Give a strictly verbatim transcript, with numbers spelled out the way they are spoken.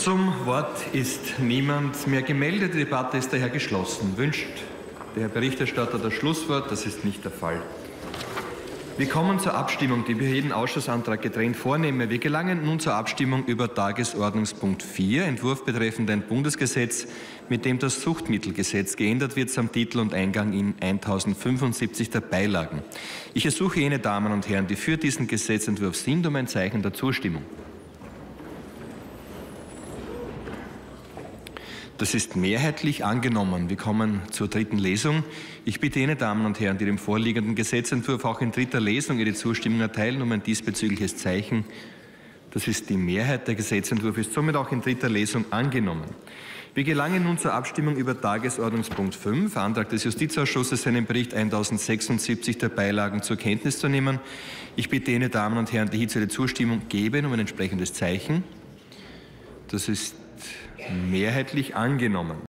Zum Wort ist niemand mehr gemeldet. Die Debatte ist daher geschlossen. Wünscht der Herr Berichterstatter das Schlusswort? Das ist nicht der Fall. Wir kommen zur Abstimmung, die wir jeden Ausschussantrag getrennt vornehmen. Wir gelangen nun zur Abstimmung über Tagesordnungspunkt vier, Entwurf betreffend ein Bundesgesetz, mit dem das Suchtmittelgesetz geändert wird, samt Titel und Eingang in tausendfünfundsiebzig der Beilagen. Ich ersuche jene Damen und Herren, die für diesen Gesetzentwurf sind, um ein Zeichen der Zustimmung. Das ist mehrheitlich angenommen. Wir kommen zur dritten Lesung. Ich bitte jene Damen und Herren, die dem vorliegenden Gesetzentwurf auch in dritter Lesung ihre Zustimmung erteilen, um ein diesbezügliches Zeichen. Das ist die Mehrheit. Der Gesetzentwurf ist somit auch in dritter Lesung angenommen. Wir gelangen nun zur Abstimmung über Tagesordnungspunkt fünf, Antrag des Justizausschusses, seinen Bericht tausendsechsundsiebzig der Beilagen zur Kenntnis zu nehmen. Ich bitte jene Damen und Herren, die hierzu ihre Zustimmung geben, um ein entsprechendes Zeichen. Das ist mehrheitlich angenommen.